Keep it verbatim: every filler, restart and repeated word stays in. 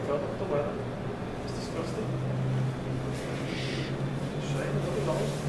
verder op de weather. Is disgusting. Just saying, look at those.